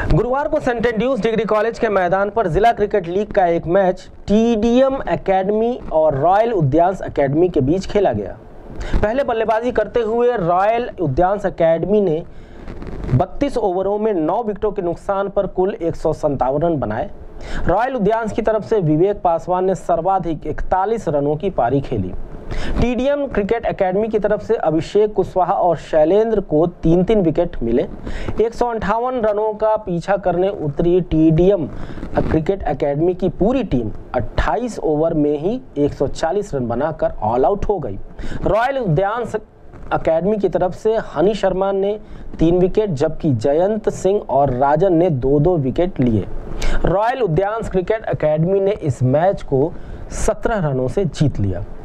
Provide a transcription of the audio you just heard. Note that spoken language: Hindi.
गुरुवार को सेंट एंड्रयूज डिग्री कॉलेज के मैदान पर जिला क्रिकेट लीग का एक मैच टीडीएम एकेडमी और रॉयल उद्यान्स एकेडमी के बीच खेला गया। पहले बल्लेबाजी करते हुए रॉयल उद्यान्स एकेडमी ने 32 ओवरों में 9 विकेटों के नुकसान पर कुल 157 रन बनाए। रॉयल उद्यान्स की तरफ से विवेक पासवान ने सर्वाधिक 41 रनों की पारी खेली। टीडीएम क्रिकेट एकेडमी की तरफ से अभिषेक कुशवाहा और शैलेंद्र को 3-3 विकेट मिले। 158 रनों का पीछा करने उतरी टीडीएम क्रिकेट एकेडमी की पूरी टीम 28 ओवर में ही 140 रन बनाकर ऑल आउट हो गई। रॉयल उद्यान्स एकेडमी की तरफ से हनी शर्मा ने 3 विकेट जबकि जयंत सिंह और राजन ने 2-2 विकेट लिए। रॉयल उद्यान्स क्रिकेट एकेडमी ने इस मैच को 17 रनों से जीत लिया।